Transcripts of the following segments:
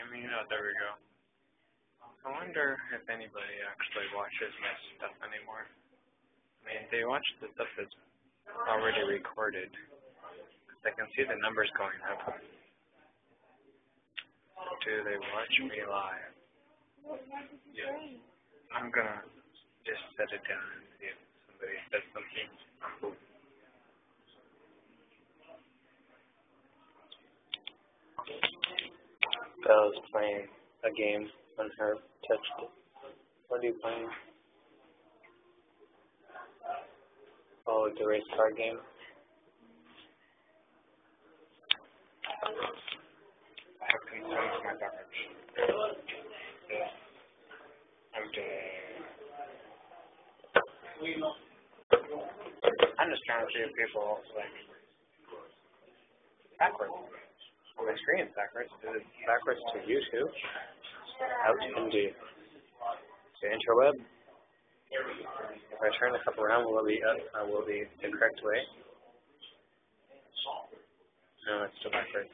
mean, oh, there we go. I wonder if anybody actually watches my stuff anymore. I mean, they watch the stuff that's already recorded. I can see the numbers going up. Do they watch me live? I'm gonna just set it down and see if somebody says something. Bella's playing a game on her touch. What are you playing? Oh, the race car game. I have concerns for my beverage. I'm just trying to see if people like backwards. On my screen, backwards. Is it backwards to YouTube? Out into the interweb. If I turn the cup around, will it be up? Will it be the correct way? No, it's still backwards.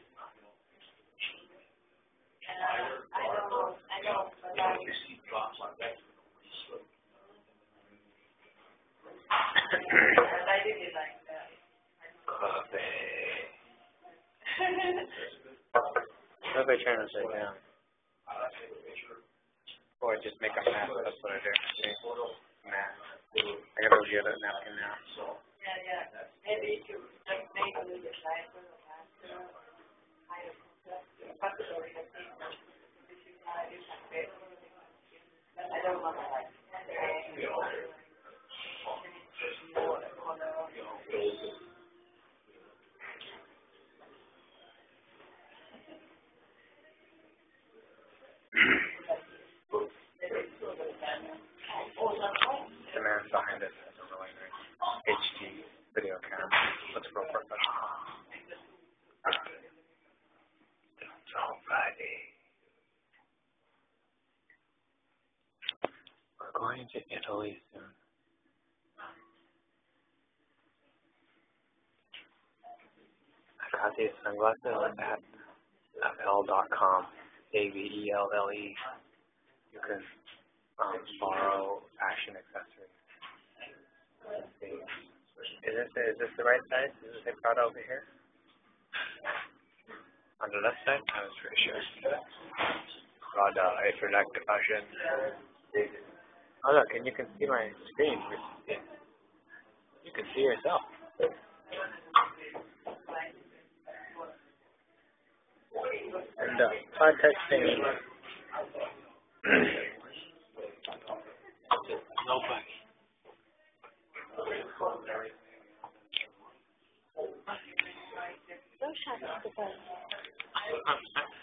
What if I turn this right down? Or just make a mess, that's what I do. Okay. Mess. I gotta go get a napkin now. The man behind it has a really nice HD video camera. Looks real professional. It's alrighty. We're going to Italy soon. I got these sunglasses at Avelle.com. AVELLE. You can borrow fashion accessories. Is this the right side? Does it say Prada over here? On the left side? I was pretty sure. Prada, if you like the fashion. Oh look, and you can see my screen. You can see yourself. And context thing. Nobody. Don't shut up the phone.